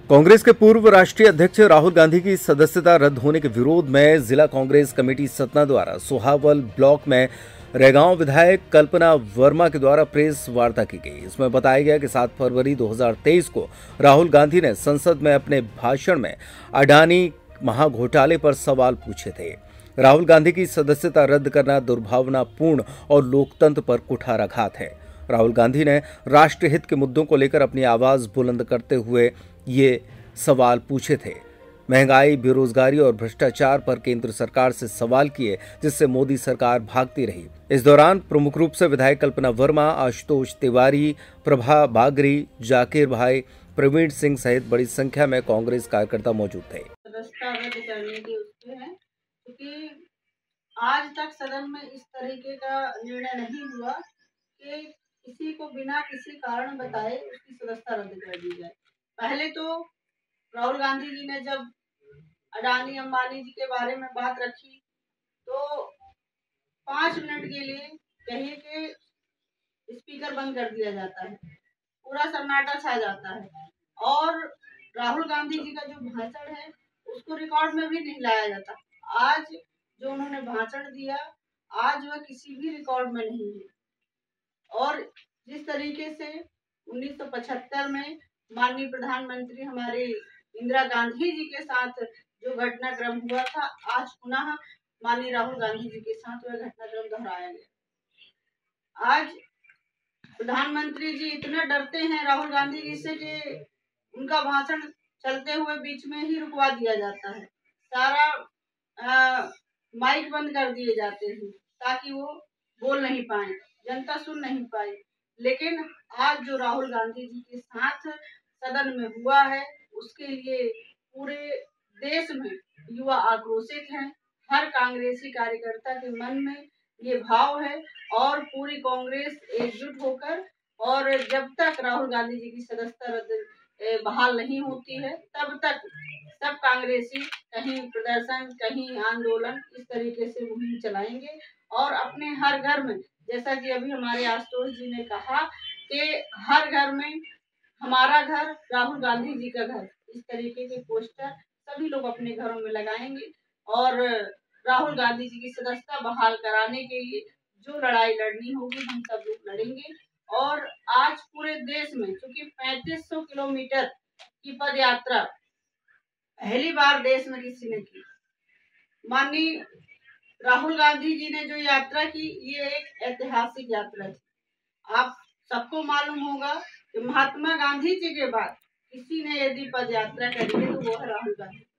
कांग्रेस के पूर्व राष्ट्रीय अध्यक्ष राहुल गांधी की सदस्यता रद्द होने के विरोध में जिला कांग्रेस कमेटी सतना द्वारा सोहावल ब्लॉक में रेगांव विधायक कल्पना वर्मा के द्वारा प्रेस वार्ता की गई। इसमें बताया गया कि 7 फरवरी 2023 को राहुल गांधी ने संसद में अपने भाषण में अडानी महाघोटाले पर सवाल पूछे थे। राहुल गांधी की सदस्यता रद्द करना दुर्भावनापूर्ण और लोकतंत्र पर कुठाराघात है। राहुल गांधी ने राष्ट्रहित के मुद्दों को लेकर अपनी आवाज बुलंद करते हुए ये सवाल पूछे थे। महंगाई, बेरोजगारी और भ्रष्टाचार पर केंद्र सरकार से सवाल किए, जिससे मोदी सरकार भागती रही। इस दौरान प्रमुख रूप से विधायक कल्पना वर्मा, आशुतोष तिवारी, प्रभा बागरी, जाकिर भाई, प्रवीण सिंह सहित बड़ी संख्या में कांग्रेस कार्यकर्ता मौजूद थे। क्योंकि आज तक सदन में इस तरीके का निर्णय नहीं हुआ कि किसी को बिना किसी कारण बताए उसकी सदस्यता रद्द कर दी जाए। पहले तो राहुल गांधी जी ने जब अडानी अंबानी जी के बारे में बात रखी तो 5 मिनट के लिए कहिए कि स्पीकर बंद कर दिया जाता है, पूरा सन्नाटा छा जाता है और राहुल गांधी जी का जो भाषण है उसको रिकॉर्ड में भी नहीं लाया जाता। आज जो उन्होंने भाषण दिया, आज वह किसी भी रिकॉर्ड में नहीं है। और जिस तरीके से 1975 में माननीय प्रधानमंत्री हमारे इंदिरा गांधी जी के साथ जो घटनाक्रम हुआ था, आज पुनः माननीय राहुल गांधी जी के साथ वह घटनाक्रम दोहराया गया। आज प्रधानमंत्री जी इतना डरते हैं राहुल गांधी जी से कि उनका भाषण चलते हुए बीच में ही रुकवा दिया जाता है। सारा माइक बंद कर दिए जाते हैं ताकि वो बोल नहीं पाए, जनता सुन नहीं पाए। लेकिन आज जो राहुल गांधी जी के साथ सदन में हुआ है उसके लिए पूरे देश में युवा आक्रोशित हैं। हर कांग्रेसी कार्यकर्ता के मन में ये भाव है और पूरी कांग्रेस एकजुट होकर, और जब तक राहुल गांधी जी की सदस्यता रद्द बहाल नहीं होती है तब तक सब कांग्रेसी कहीं प्रदर्शन, कहीं आंदोलन, इस तरीके से मुहिम चलाएंगे और अपने हर घर में, जैसा कि अभी हमारे आशुतोष जी ने कहा कि हर घर में हमारा घर, राहुल गांधी जी का घर, इस तरीके के पोस्टर सभी लोग अपने घरों में लगाएंगे और राहुल गांधी जी की सदस्यता बहाल कराने के लिए जो लड़ाई लड़नी होगी हम सब लोग लड़ेंगे। और आज पूरे देश में क्योंकि 3500 किलोमीटर की पद यात्रा पहली बार देश में किसी ने की। माननीय राहुल गांधी जी ने जो यात्रा की, ये एक ऐतिहासिक यात्रा थी। आप सबको मालूम होगा कि महात्मा गांधी जी के बाद किसी ने यदि पद यात्रा करी है तो वो है राहुल गांधी।